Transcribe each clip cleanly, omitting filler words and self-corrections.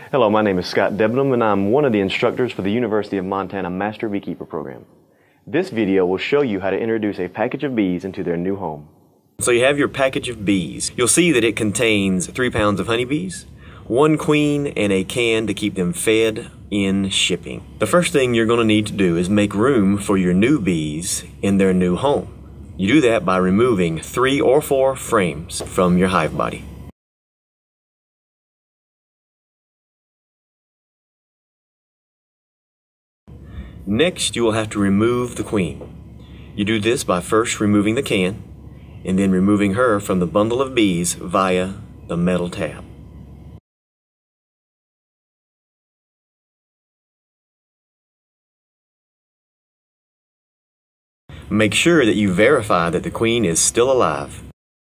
Hello, my name is Scott Debnam, and I'm one of the instructors for the University of Montana Master Beekeeper program. This video will show you how to introduce a package of bees into their new home. So you have your package of bees. You'll see that it contains 3 pounds of honeybees, 1 queen, and a can to keep them fed in shipping. The first thing you're going to need to do is make room for your new bees in their new home. You do that by removing 3 or 4 frames from your hive body. Next, you will have to remove the queen. You do this by first removing the can, and then removing her from the bundle of bees via the metal tab. Make sure that you verify that the queen is still alive.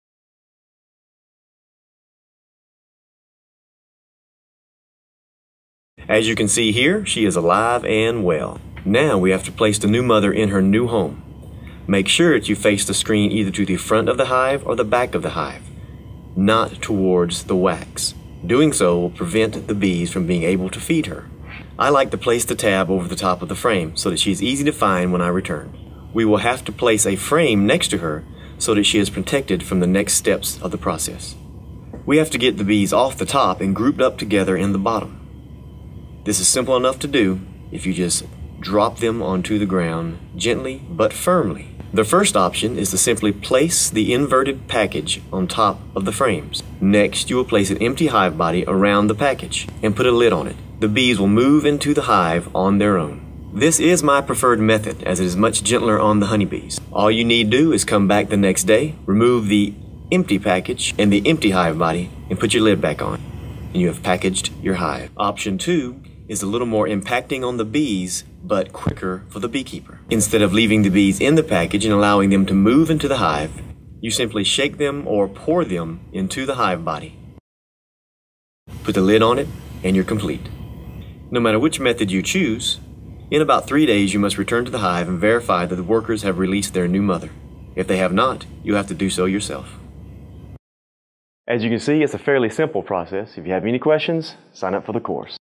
As you can see here, she is alive and well. Now we have to place the new mother in her new home. Make sure that you face the screen either to the front of the hive or the back of the hive, not towards the wax. Doing so will prevent the bees from being able to feed her. I like to place the tab over the top of the frame so that she is easy to find when I return. We will have to place a frame next to her so that she is protected from the next steps of the process. We have to get the bees off the top and grouped up together in the bottom. This is simple enough to do if you just drop them onto the ground gently but firmly. The first option is to simply place the inverted package on top of the frames. Next, you will place an empty hive body around the package and put a lid on it. The bees will move into the hive on their own. This is my preferred method as it is much gentler on the honeybees. All you need to do is come back the next day, remove the empty package and the empty hive body, and put your lid back on. And you have packaged your hive. Option 2 is a little more impacting on the bees, but quicker for the beekeeper. Instead of leaving the bees in the package and allowing them to move into the hive, you simply shake them or pour them into the hive body. Put the lid on it, and you're complete. No matter which method you choose, in about 3 days you must return to the hive and verify that the workers have released their new mother. If they have not, you have to do so yourself. As you can see, it's a fairly simple process. If you have any questions, sign up for the course.